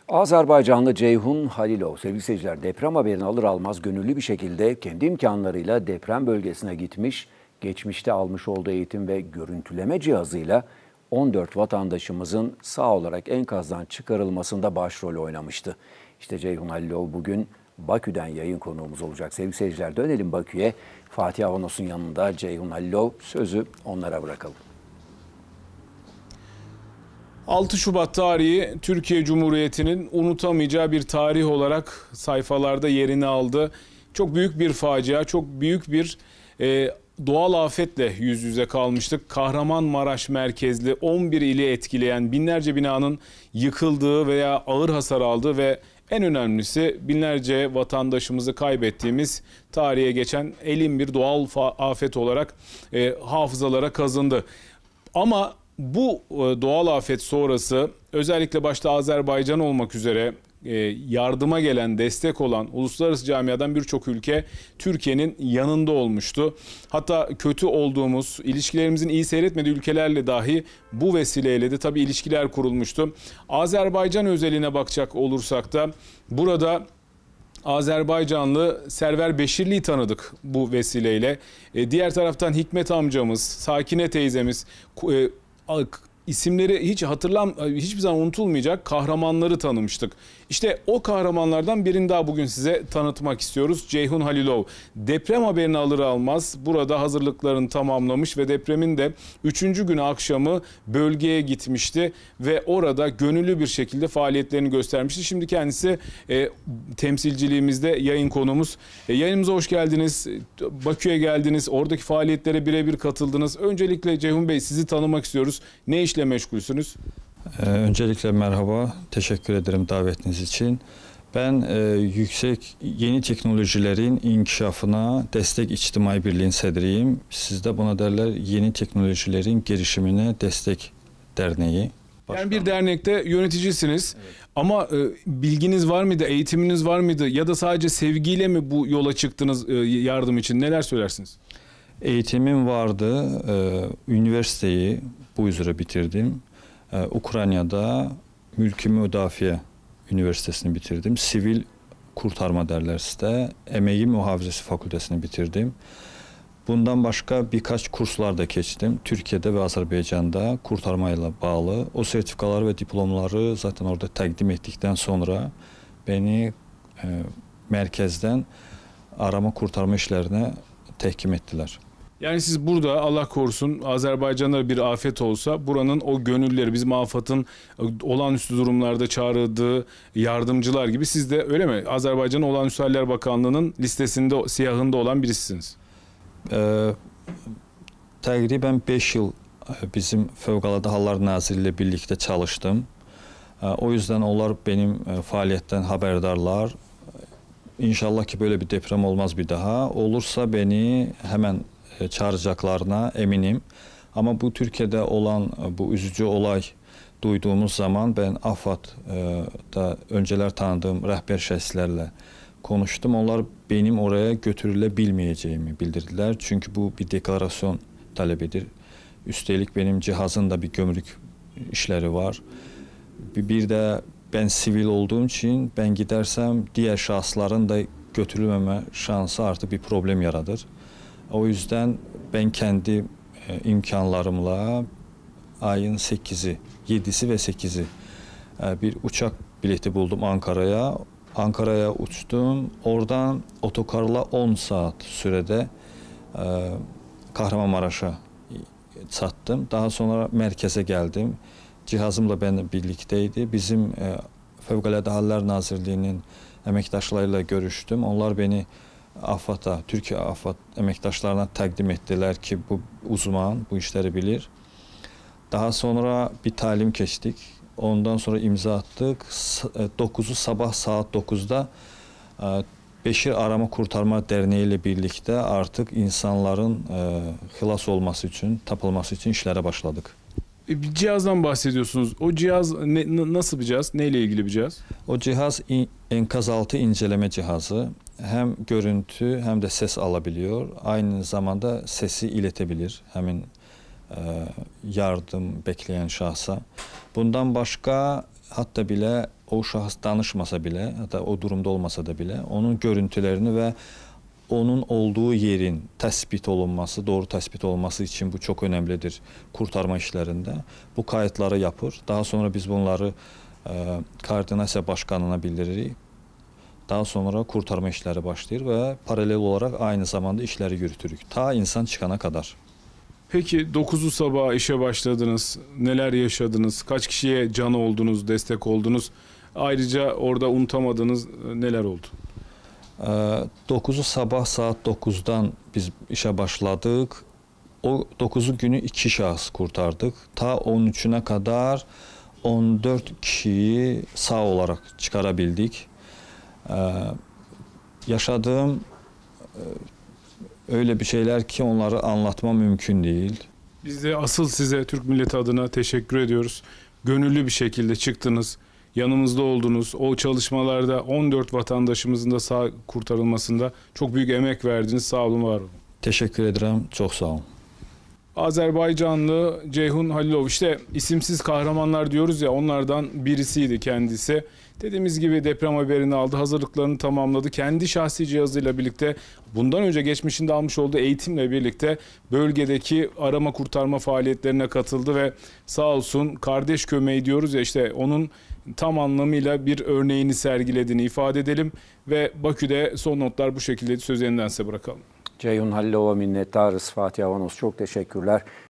Azerbaycanlı Ceyhun Halilov, sevgili seyirciler, deprem haberini alır almaz gönüllü bir şekilde kendi imkanlarıyla deprem bölgesine gitmiş, geçmişte almış olduğu eğitim ve görüntüleme cihazıyla 14 vatandaşımızın sağ olarak enkazdan çıkarılmasında başrol oynamıştı. İşte Ceyhun Halilov bugün Bakü'den yayın konuğumuz olacak. Sevgili seyirciler, dönelim Bakü'ye. Fatih Avanos'un yanında Ceyhun Halilov, sözü onlara bırakalım. 6 Şubat tarihi Türkiye Cumhuriyeti'nin unutamayacağı bir tarih olarak sayfalarda yerini aldı. Çok büyük bir facia, çok büyük bir doğal afetle yüz yüze kalmıştık. Kahramanmaraş merkezli 11 ili etkileyen binlerce binanın yıkıldığı veya ağır hasar aldığı ve en önemlisi binlerce vatandaşımızı kaybettiğimiz tarihe geçen elin bir doğal afet olarak hafızalara kazındı. Ama bu doğal afet sonrası özellikle başta Azerbaycan olmak üzere yardıma gelen, destek olan uluslararası camiadan birçok ülke Türkiye'nin yanında olmuştu. Hatta kötü olduğumuz, ilişkilerimizin iyi seyretmediği ülkelerle dahi bu vesileyle de tabii ilişkiler kurulmuştu. Azerbaycan özeline bakacak olursak da burada Azerbaycanlı Server Beşirli'yi tanıdık bu vesileyle. Diğer taraftan Hikmet amcamız, Sakine teyzemiz, isimleri hiçbir zaman unutulmayacak kahramanları tanımıştık. İşte o kahramanlardan birini daha bugün size tanıtmak istiyoruz. Ceyhun Halilov. Deprem haberini alır almaz burada hazırlıklarını tamamlamış ve depremin de 3. günü akşamı bölgeye gitmişti ve orada gönüllü bir şekilde faaliyetlerini göstermişti. Şimdi kendisi temsilciliğimizde yayın konumuz. Yayınımıza hoş geldiniz. Bakü'ye geldiniz. Oradaki faaliyetlere birebir katıldınız. Öncelikle Ceyhun Bey, sizi tanımak istiyoruz. Ne işle meşgulsünüz? Öncelikle merhaba, teşekkür ederim davetiniz için. Ben yüksek yeni teknolojilerin inkişafına destek içtimai birliğin sedriyim. Sizde buna derler yeni teknolojilerin gelişimine destek derneği. Yani bir dernekte yöneticisiniz. Evet. Ama bilginiz var mıydı, eğitiminiz var mıydı ya da sadece sevgiyle mi bu yola çıktınız yardım için? Neler söylersiniz? Eğitimim vardı, üniversiteyi bu üzere bitirdim. Ukrayna'da Mülki Müdafiye Üniversitesi'ni bitirdim. Sivil kurtarma derler sizde. Emeği Muhafizesi Fakültesini bitirdim. Bundan başka birkaç kurslar da geçtim. Türkiye'de ve Azerbaycan'da kurtarmayla bağlı. O sertifikaları ve diplomları zaten orada təqdim ettikten sonra beni merkezden arama kurtarma işlerine tehkim ettiler. Yani siz burada Allah korusun Azerbaycan'da bir afet olsa buranın o gönülleri, bizim AFAD'ın olağanüstü durumlarda çağrıldığı yardımcılar gibi siz de öyle mi? Azerbaycan Olağanüstü Haller Bakanlığı'nın listesinde, siyahında olan birisisiniz. Təqribən 5 yıl bizim Fövqəladə Hallar Naziri ile birlikte çalıştım. O yüzden onlar benim faaliyetten haberdarlar. İnşallah ki böyle bir deprem olmaz bir daha. Olursa beni hemen çağıracaklarına eminim. Ama bu Türkiye'de olan bu üzücü olay duyduğumuz zaman ben AFAD'da önceler tanıdığım rəhbər şəxslərlə konuştum. Onlar benim oraya götürülebilmeyeceğimi bildirdiler. Çünkü bu bir deklarasyon talep edir. Üstelik benim cihazın da bir gömrük işleri var. Bir de ben sivil olduğum için ben gidersem diğer şahısların da götürülmeme şansı artık bir problem yaradır. O yüzden ben kendi imkanlarımla ayın 8'i, 7'si ve 8'i bir uçak bileti buldum Ankara'ya. Ankara'ya uçtum. Oradan otokarla 10 saat sürede Kahramanmaraş'a çattım. Daha sonra merkeze geldim. Cihazımla benimle birlikteydi. Bizim Fövqəladə Hallar Nazirliyinin əməkdaşlarıyla görüştüm. Onlar beni AFAD'a, Türkiye AFAD emektaşlarına takdim ettiler ki bu uzman, bu işleri bilir. Daha sonra bir talim geçtik. Ondan sonra imza attık. 9'u sabah saat 9'da Beşir Arama Kurtarma Derneği ile birlikte artık insanların xilas olması için, tapılması için işlere başladık. Bir cihazdan bahsediyorsunuz. O cihaz nasıl bir cihaz? Neyle ilgili bir cihaz? O cihaz enkaz altı inceleme cihazı. Hem görüntü hem de ses alabiliyor. Aynı zamanda sesi iletebilir. Hemen yardım bekleyen şahsa. Bundan başka hatta belə o şahıs danışmasa belə, hatta o durumda olmasa da belə, onun görüntülərini və onun olduğu yerin təsbit olunması, doğru təsbit olunması için bu çok önemlidir kurtarma işlərində. Bu kayıtları yapır. Daha sonra biz bunları koordinasiya başkanına bildiririk. Daha sonra kurtarma işləri başlayır və paralel olarak aynı zamanda işləri yürütürük. Ta insan çıkana kadar. Peki 9'u sabah işe başladınız. Neler yaşadınız? Kaç kişiye can oldunuz, destek oldunuz? Ayrıca orada unutamadığınız neler oldu? 9'u sabah saat 9'dan biz işe başladık. O 9'u günü 2 şahıs kurtardık. Ta 13'üne kadar 14 kişiyi sağ olarak çıkarabildik. Yaşadığım öyle bir şeyler ki onları anlatma mümkün değil. Biz de asıl size Türk milleti adına teşekkür ediyoruz. Gönüllü bir şekilde çıktınız. Yanımızda oldunuz. O çalışmalarda 14 vatandaşımızın da sağ kurtarılmasında çok büyük emek verdiniz. Sağ olun, var olun. Teşekkür ederim. Çok sağ olun. Azerbaycanlı Ceyhun Halilov, işte isimsiz kahramanlar diyoruz ya, onlardan birisiydi kendisi. Dediğimiz gibi deprem haberini aldı, hazırlıklarını tamamladı. Kendi şahsi cihazıyla birlikte, bundan önce geçmişinde almış olduğu eğitimle birlikte bölgedeki arama kurtarma faaliyetlerine katıldı ve sağ olsun kardeş kömeği diyoruz ya, işte onun tam anlamıyla bir örneğini sergilediğini ifade edelim ve Bakü'de son notlar bu şekilde, söz yeniden size bırakalım. Ceyhun Halilov'a minnettarız. Fatih Avanos, çok teşekkürler.